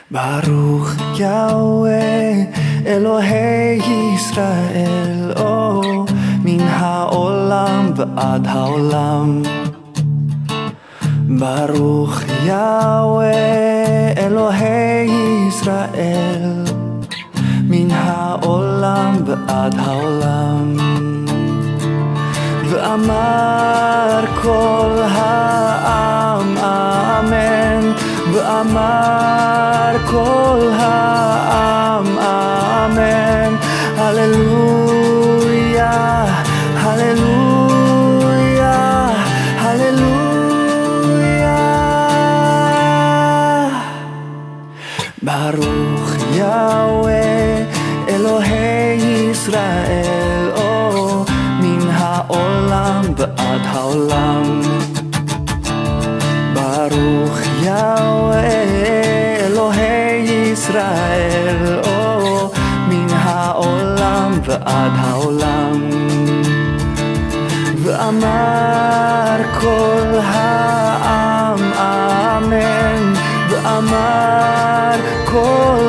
ברוך יהוה אלוהי ישראל, מן העולם ועד העולם. ברוך יהוה אלוהי ישראל, מן העולם ועד העולם. ואמר כל העם אמן, ואמר כל העם אמן. הללויה, הללויה, הללויה. ברוך יהוה אלוהי ישראל, מן העולם ועד העולם. ברוך יהוה אלוהי ישראל, מן העולם ועד העולם. ואמר כל העם אמן, ואמר כל